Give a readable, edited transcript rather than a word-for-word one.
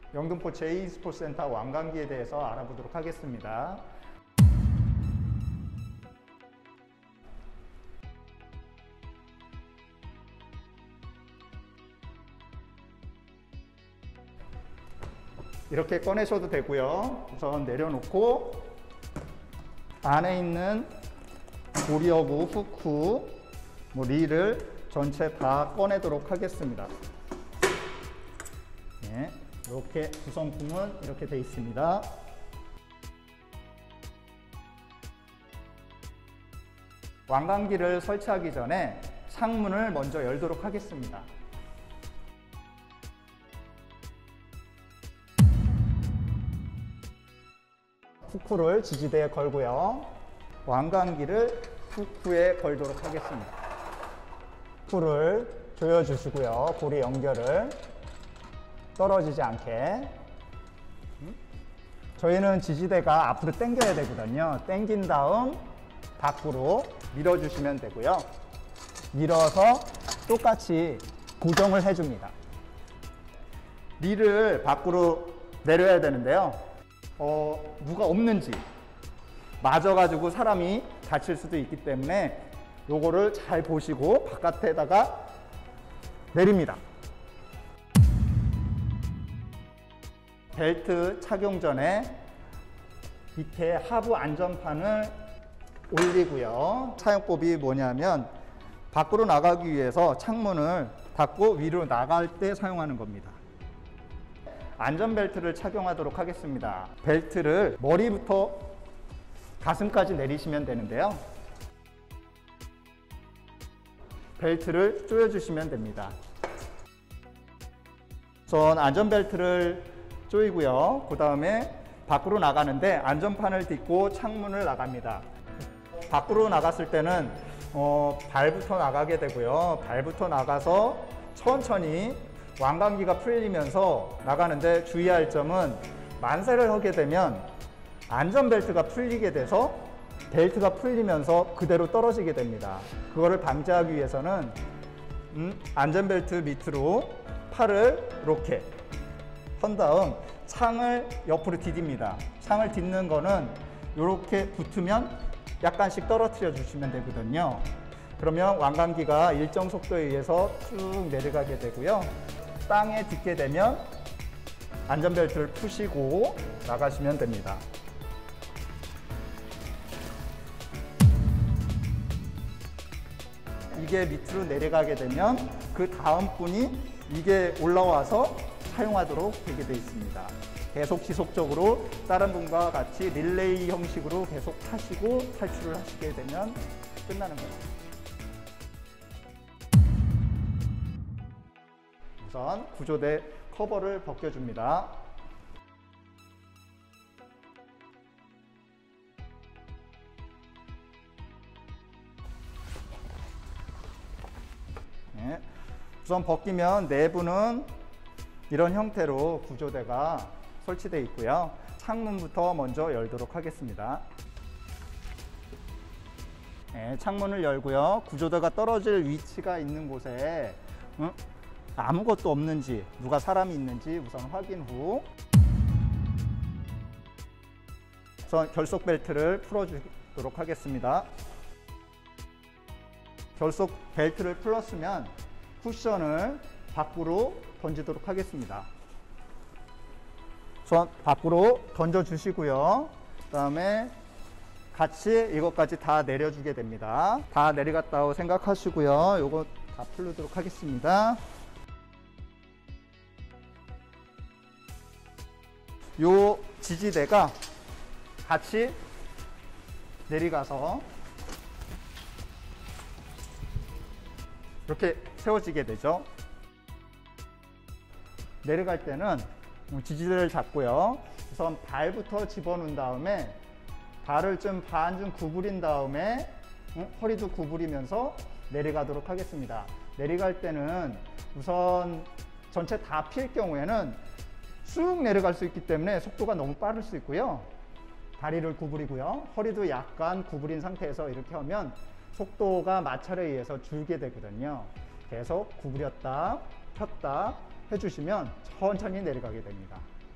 영등포 제2스포츠센터 완강기에 대해서 알아보도록 하겠습니다. 이렇게 꺼내셔도 되고요. 우선 내려놓고 안에 있는 고리어구, 후크, 릴을 전체 다 꺼내도록 하겠습니다. 네, 이렇게 구성품은 이렇게 되어 있습니다. 완강기를 설치하기 전에 창문을 먼저 열도록 하겠습니다. 후크를 지지대에 걸고요. 완강기를 후크에 걸도록 하겠습니다. 후크를 조여주시고요. 고리 연결을 떨어지지 않게. 저희는 지지대가 앞으로 당겨야 되거든요. 당긴 다음 밖으로 밀어주시면 되고요. 밀어서 똑같이 고정을 해줍니다. 릴을 밖으로 내려야 되는데요. 누가 없는지 맞아가지고 사람이 다칠 수도 있기 때문에 요거를 잘 보시고 바깥에다가 내립니다. 벨트 착용 전에 밑에 하부 안전판을 올리고요. 사용법이 뭐냐면 밖으로 나가기 위해서 창문을 닫고 위로 나갈 때 사용하는 겁니다. 안전벨트를 착용하도록 하겠습니다. 벨트를 머리부터 가슴까지 내리시면 되는데요. 벨트를 조여주시면 됩니다. 우선 안전벨트를 조이고요. 그 다음에 밖으로 나가는데 안전판을 딛고 창문을 나갑니다. 밖으로 나갔을 때는 발부터 나가게 되고요. 발부터 나가서 천천히 완강기가 풀리면서 나가는데 주의할 점은 만세를 하게 되면 안전벨트가 풀리게 돼서 벨트가 풀리면서 그대로 떨어지게 됩니다. 그거를 방지하기 위해서는 안전벨트 밑으로 팔을 이렇게 한 다음 창을 옆으로 디딥니다. 창을 딛는 거는 이렇게 붙으면 약간씩 떨어뜨려 주시면 되거든요. 그러면 완강기가 일정 속도에 의해서 쭉 내려가게 되고요. 땅에 딛게 되면 안전벨트를 푸시고 나가시면 됩니다. 이게 밑으로 내려가게 되면 그 다음 분이 이게 올라와서 사용하도록 되게 되어 있습니다. 계속 지속적으로 다른 분과 같이 릴레이 형식으로 계속 타시고 탈출을 하시게 되면 끝나는 겁니다. 우선 구조대 커버를 벗겨줍니다. 네. 우선 벗기면 내부는 이런 형태로 구조대가 설치되어 있고요. 창문부터 먼저 열도록 하겠습니다. 네, 창문을 열고요. 구조대가 떨어질 위치가 있는 곳에 아무것도 없는지, 누가 사람이 있는지 우선 확인 후 우선 결속 벨트를 풀어주도록 하겠습니다. 결속 벨트를 풀었으면 쿠션을 밖으로 던지도록 하겠습니다. 우선 밖으로 던져주시고요. 그 다음에 같이 이것까지 다 내려주게 됩니다. 다 내려갔다고 생각하시고요. 이거 다 풀도록 하겠습니다. 요 지지대가 같이 내려가서 이렇게 세워지게 되죠. 내려갈 때는 지지대를 잡고요. 우선 발부터 집어넣은 다음에 발을 좀 반쯤 구부린 다음에 허리도 구부리면서 내려가도록 하겠습니다. 내려갈 때는 우선 전체 다 필 경우에는 쑥 내려갈 수 있기 때문에 속도가 너무 빠를 수 있고요. 다리를 구부리고요. 허리도 약간 구부린 상태에서 이렇게 하면 속도가 마찰에 의해서 줄게 되거든요. 계속 구부렸다 폈다 해주시면 천천히 내려가게 됩니다.